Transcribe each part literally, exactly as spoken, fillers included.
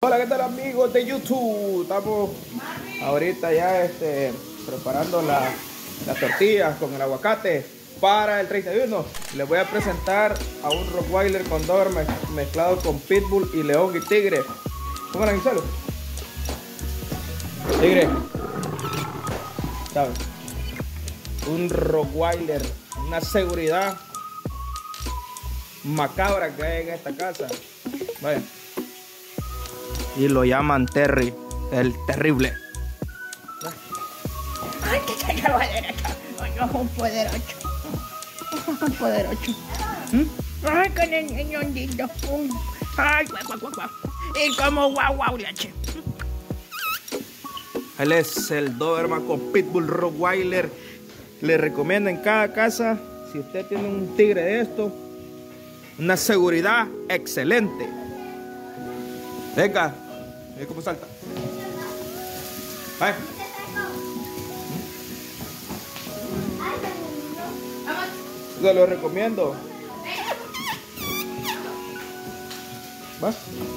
Hola, ¿qué tal amigos de YouTube? Estamos ahorita ya este, preparando la, las tortillas con el aguacate para el treinta y uno. Les voy a presentar a un Rottweiler con Doberman mezclado con Pitbull y León y Tigre. ¿Cómo la Giselo? Tigre. ¿Sabes? Un Rottweiler, una seguridad macabra que hay en esta casa. Vaya. Y lo llaman Terry, el terrible. Ay, que se acaba de acá. Ay, un poderoso. Un poderoso. Ay, con el ñoñito. Ay, guau, guau, guau, guau. Y como guau, guau, leche. Él es el Doberman con Pitbull Rottweiler. Le recomiendo en cada casa, si usted tiene un tigre de esto, una seguridad excelente. Venga, mira cómo salta. Ay. Se lo recomiendo. ¿Va?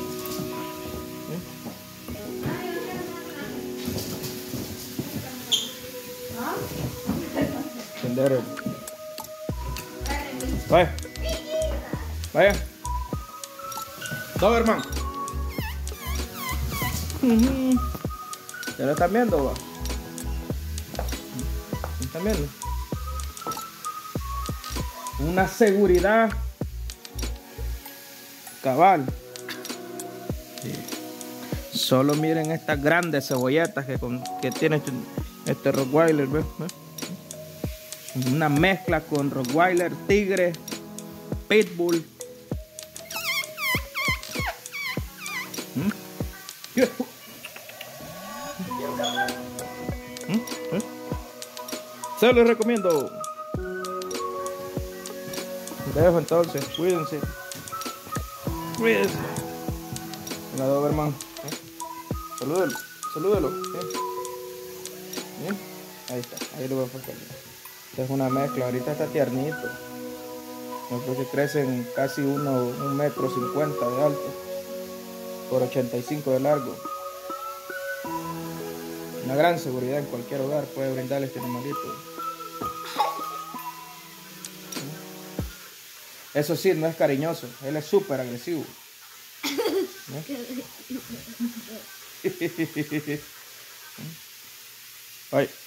Encender el... Vaya. Vaya. Doberman. ¿Ya lo están viendo? ¿Va? ¿Lo están viendo? Una seguridad cabal. Sí. Solo miren estas grandes cebolletas que, con, que tiene este, este Rottweiler. ¿Ves? ¿Ves? Una mezcla con Rottweiler, Tigre, Pitbull. ¿Mm? Yeah. ¿Mm? ¿Eh? Se los recomiendo. Les dejo entonces, cuídense. Cuídense. Venga, Doberman. ¿Eh? Salúdelo, salúdelo. ¿Eh? ¿Bien? Ahí está, ahí lo voy a pasar. Esta es una mezcla, ahorita está tiernito. Entonces crecen casi uno, un metro cincuenta de alto por ochenta y cinco de largo. Una gran seguridad en cualquier hogar puede brindarle este animalito. Eso sí, no es cariñoso, él es súper agresivo. ¿Eh? Ay.